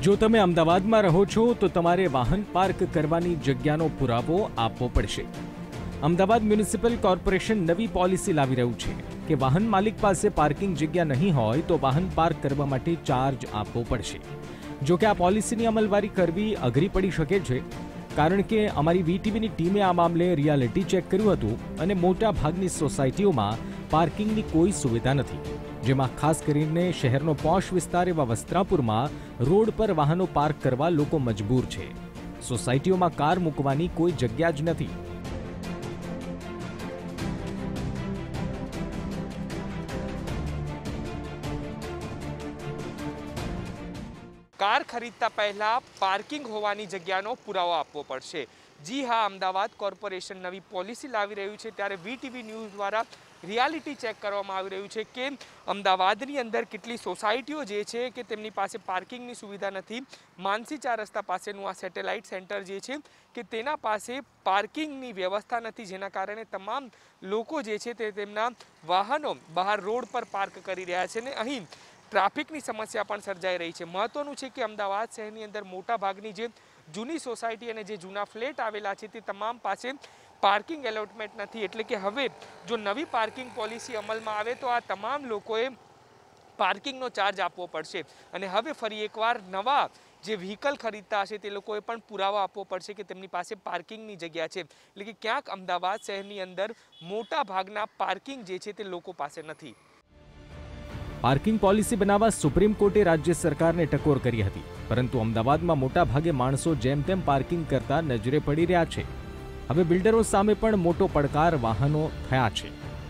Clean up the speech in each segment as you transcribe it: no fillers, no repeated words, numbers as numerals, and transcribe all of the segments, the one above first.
જો તમે અમદાવાદમાં રહો છો તો તમારે વાહન પાર્ક કરવાની જગ્યાનો પુરાવો આપવો પડશે। અમદાવાદ મ્યુનિસિપલ કોર્પોરેશન નવી પોલિસી લાવી રહ્યું છે કે વાહન માલિક પાસે પાર્કિંગ જગ્યા નહીં હોય તો વાહન પાર્ક કરવા માટે ચાર્જ આપવો પડશે। જો કે આ પોલિસીની અમલવારી કરવી અઘરી પડી શકે છે, કારણ કે અમારી વીટીવીની ટીમે આ મામલે રિયાલિટી ચેક કર્યું હતું અને મોટા ભાગની સોસાયટીઓમાં પાર્કિંગની કોઈ સુવિધા નથી, જેમાં ખાસ કરીને શહેરનો પોશ વિસ્તાર એવા વસ્ત્રાપુરમાં રોડ પર વાહનો પાર્ક કરવા લોકો મજબૂર છે। સોસાયટીઓમાં કાર મૂકવાની કોઈ જગ્યા જ નથી। કાર ખરીદતા પહેલા પાર્કિંગ હોવાની જગ્યાનો પુરાવો આપવો પડશે। જી હા, અમદાવાદ કોર્પોરેશન નવી પોલિસી લાવી રહ્યું છે, ત્યારે વીટીવી ન્યૂઝ દ્વારા રિયાલિટી ચેક કરવામાં આવી રહ્યું છે કે અમદાવાદની અંદર કેટલી સોસાયટીઓ જે છે કે તેમની પાસે પાર્કિંગની સુવિધા નથી। માનસી 4 રસ્તા પાસેનું આ સેટેલાઇટ સેન્ટર જે છે કે તેના પાસે પાર્કિંગની વ્યવસ્થા નથી, જેના કારણે તમામ લોકો જે છે તે તેમના વાહનો બહાર રોડ પર પાર્ક કરી રહ્યા છે અને અહીં ટ્રાફિકની સમસ્યા પણ સર્જાઈ રહી છે। મહત્વનું છે કે અમદાવાદ શહેરની અંદર મોટા ભાગની જે જૂની સોસાયટી અને જે જૂના ફ્લેટ આવેલા છે તે તમામ પાસે પાર્કિંગ એલોટમેન્ટ નથી, એટલે કે હવે જો નવી પાર્કિંગ પોલિસી અમલમાં આવે તો આ તમામ લોકોએ પાર્કિંગનો ચાર્જ આપવો પડશે અને હવે ફરી એકવાર નવા જે વ્હીકલ ખરીદતા હશે તે લોકોએ પણ પુરાવો આપવો પડશે કે તેમની પાસે પાર્કિંગની જગ્યા છે। એટલે કે ક્યાંક અમદાવાદ શહેરની અંદર મોટા ભાગના પાર્કિંગ જે છે તે લોકો પાસે નથી। પાર્કિંગ પોલિસી બનાવવા સુપ્રીમ કોર્ટે રાજ્ય સરકારને ટકોર કરી હતી, પરંતુ અમદાવાદમાં મોટા ભાગે માણસો જેમ તેમ પાર્કિંગ કરતા નજરે પડી રહ્યા છે। હવે બિલ્ડરો સામે પણ મોટો પડકાર વાહનો થયા છે।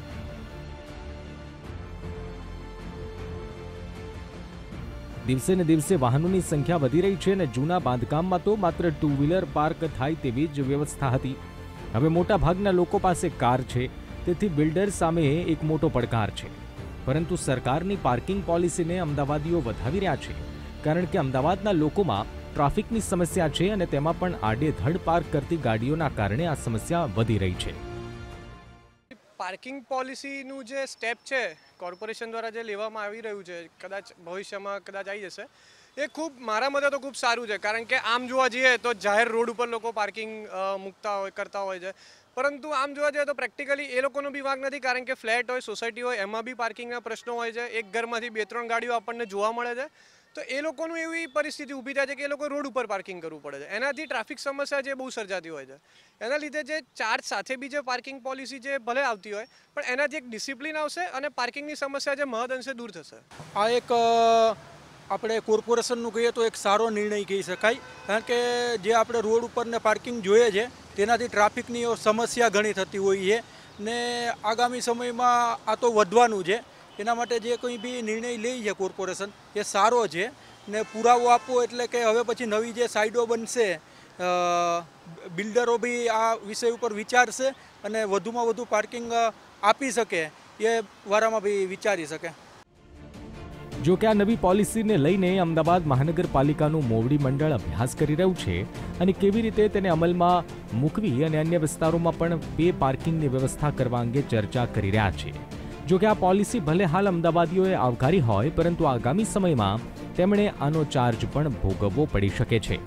દિવસે ને દિવસે વાહનોની સંખ્યા વધી રહી છે અને જૂના બાંધકામમાં તો માત્ર 2 વ્હીલર પાર્ક થાય તેવી જ વ્યવસ્થા હતી। હવે મોટા ભાગના લોકો પાસે કાર છે, તેથી બિલ્ડર સામે એક મોટો પડકાર છે। પરંતુ સરકારની પાર્કિંગ પોલિસીને અમદાવાદીઓ વધાવી રહ્યા છે, કારણ કે અમદાવાદના લોકોમાં ટ્રાફિકની સમસ્યા છે અને તેમાં પણ આડેધડ પાર્ક કરતી ગાડીઓના કારણે આ સમસ્યા વધી રહી છે। પાર્કિંગ પોલિસીનું જે સ્ટેપ છે કોર્પોરેશન દ્વારા જે લેવામાં આવી રહ્યું છે, કદાચ ભવિષ્યમાં કદાચ આવી જશે, એ ખૂબ મારા મતે તો ખૂબ સારું છે, કારણ કે આમ જોવા જઈએ તો જાહેર રોડ ઉપર લોકો પાર્કિંગ કરતા હોય છે, પરંતુ આમ જોવા જઈએ તો પ્રેક્ટિકલી એ લોકોનો બી વાંક નથી, કારણ કે ફ્લેટ હોય, સોસાયટી હોય, એમાં બી પાર્કિંગના પ્રશ્નો હોય છે। એક ઘરમાંથી 2-3 ગાડીઓ આપણને જોવા મળે છે, તો એ લોકોનું એવી પરિસ્થિતિ ઊભી થાય છે કે એ લોકો રોડ ઉપર પાર્કિંગ કરવું પડે છે। એનાથી ટ્રાફિક સમસ્યા જે બહુ સર્જાતી હોય છે, એના લીધે જે ચાર્જ સાથે બી જે પાર્કિંગ પોલિસી જે ભલે આવતી હોય, પણ એનાથી એક ડિસિપ્લિન આવશે અને પાર્કિંગની સમસ્યા જે મહદઅંશે દૂર થશે। આ એક આપણે કોર્પોરેશનનું કહીએ તો એક સારો નિર્ણય કહી શકાય, કારણ કે જે આપણે રોડ ઉપરને પાર્કિંગ જોઈએ છે તેનાથી ટ્રાફિકની સમસ્યા ઘણી થતી હોય છે ને આગામી સમયમાં આ તો વધવાનું છે। એના માટે જે કંઈ બી નિર્ણય લે છે કોર્પોરેશન એ સારો છે ને પુરાવો આપવો એટલે કે હવે પછી નવી જે સાઇડો બનશે, બિલ્ડરો બી આ વિષય ઉપર વિચારશે અને વધુમાં વધુ પાર્કિંગ આપી શકે એ વારામાં બી વિચારી શકે। જો કે આ નવી પોલિસીને લઈને અમદાવાદ મહાનગરપાલિકાનું મોવડી મંડળ અભ્યાસ કરી રહ્યું છે અને કેવી રીતે તેને અમલમાં મૂકવી અને અન્ય વિસ્તારોમાં પણ પે પાર્કિંગની વ્યવસ્થા કરવા અંગે ચર્ચા કરી રહ્યા છે। જો કે આ પોલિસી ભલે હાલ અમદાવાદીઓએ આવકારી હોય, પરંતુ આગામી સમયમાં તેમણે આનો ચાર્જ પણ ભોગવવો પડી શકે છે।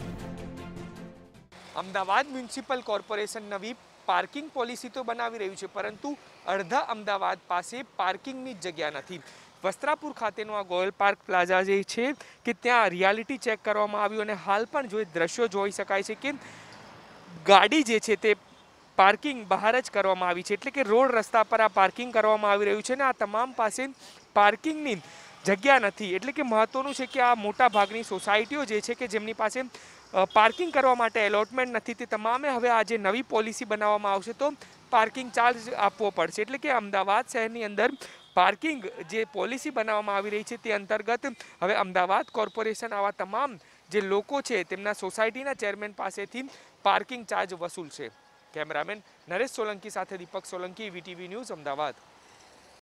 અમદાવાદ મ્યુનિસિપલ કોર્પોરેશન નવી પાર્કિંગ પોલિસી તો બનાવી રહ્યું છે, પરંતુ અડધા અમદાવાદ પાસે પાર્કિંગની જગ્યા નથી। વસ્ત્રાપુર ખાતેનું આ ગોયલ પાર્ક પ્લાઝા જે છે કે ત્યાં રિયાલિટી ચેક કરવામાં આવ્યું અને હાલ પણ જો દ્રશ્યો જોઈ શકાય છે કે ગાડી જે છે તે પાર્કિંગ બહાર જ કરવામાં આવી છે, એટલે કે રોડ રસ્તા પર આ પાર્કિંગ કરવામાં આવી રહ્યું છે અને આ તમામ પાસે પાર્કિંગની જગ્યા નથી। એટલે કે મહત્વનું છે કે આ મોટા ભાગની સોસાયટીઓ જે છે કે જેમની પાસે પાર્કિંગ કરવા માટે એલોટમેન્ટ નથી, તે તમામે હવે આ જે નવી પોલિસી બનાવવામાં આવશે તો પાર્કિંગ ચાર્જ આપવો પડશે। એટલે કે અમદાવાદ શહેરની અંદર પાર્કિંગ જે પોલિસી બનાવવામાં આવી રહી છે તે અંતર્ગત હવે અમદાવાદ કોર્પોરેશન આવા તમામ જે લોકો છે તેમના સોસાયટીના ચેરમેન પાસેથી પાર્કિંગ ચાર્જ વસૂલશે। કેમેરામેન નરેશ સોલંકી સાથે દીપક સોલંકી, વીટીવી ન્યૂઝ, અમદાવાદ।